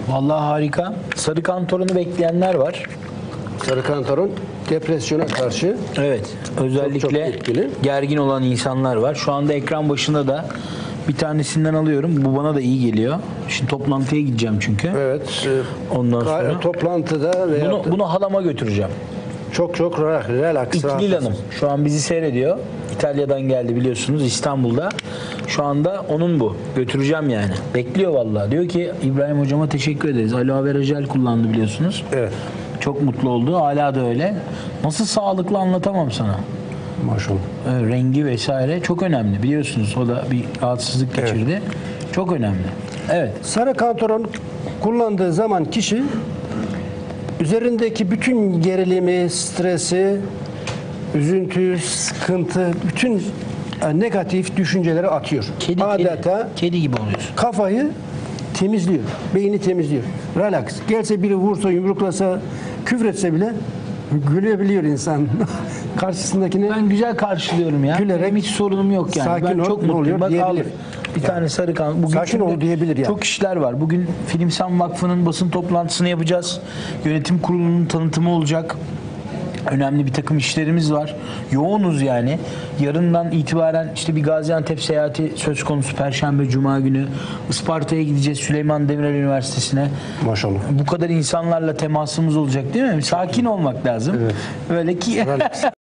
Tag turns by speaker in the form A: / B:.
A: Vallahi harika. Sarı kantorunu bekleyenler var.
B: Sarı kantaron depresyona karşı
A: Evet. Özellikle
B: çok etkili.
A: gergin olan insanlar var. Şu anda ekran başında da bir tanesinden alıyorum. Bu bana da iyi geliyor. Şimdi toplantıya gideceğim çünkü.
B: evet
A: Ondan sonra
B: toplantıda veya
A: bunu halama götüreceğim.
B: çok relax.
A: İkilil Hanım şu an bizi seyrediyor. İtalya'dan geldi biliyorsunuz, İstanbul'da. Şu anda onun bu. Götüreceğim yani. Bekliyor vallahi. Diyor ki İbrahim hocama teşekkür ederiz. Aloe vera jel kullandı biliyorsunuz.
B: Evet.
A: Çok mutlu oldu. Hala da öyle. Nasıl sağlıklı anlatamam sana.
B: Maşallah.
A: Rengi vesaire çok önemli. Biliyorsunuz o da bir rahatsızlık geçirdi. Çok önemli. Evet.
B: Sarı kantaron kullandığı zaman kişi üzerindeki bütün gerilimi, stresi, üzüntü, sıkıntı, bütün negatif düşünceleri atıyor. Adeta
A: Kedi gibi oluyorsun.
B: kafayı temizliyor. Beyni temizliyor. Relax. Gelse biri vursa, yumruklasa, küfretse bile gülebiliyor insan. Karşısındakine
A: Ben güzel karşılıyorum ya.
B: Gülerek,
A: Benim hiç sorunum yok yani.
B: sakin
A: Ben
B: ol,
A: çok
B: ne
A: mutluyum.
B: oluyor
A: Bak
B: diyebilir.
A: alır. Bir tane sarı kan. Bugün
B: Sakin ol diyebilir yani.
A: Çok işler var. Bugün Filmsan Vakfı'nın basın toplantısını yapacağız. Yönetim kurulunun tanıtımı olacak. Önemli bir takım işlerimiz var. Yoğunuz yani. Yarından itibaren işte bir Gaziantep seyahati söz konusu. Perşembe, Cuma günü Isparta'ya gideceğiz. Süleyman Demirel Üniversitesi'ne.
B: maşallah.
A: Bu kadar insanlarla temasımız olacak değil mi? Sakin olmak lazım.
B: Evet.
A: Böyle ki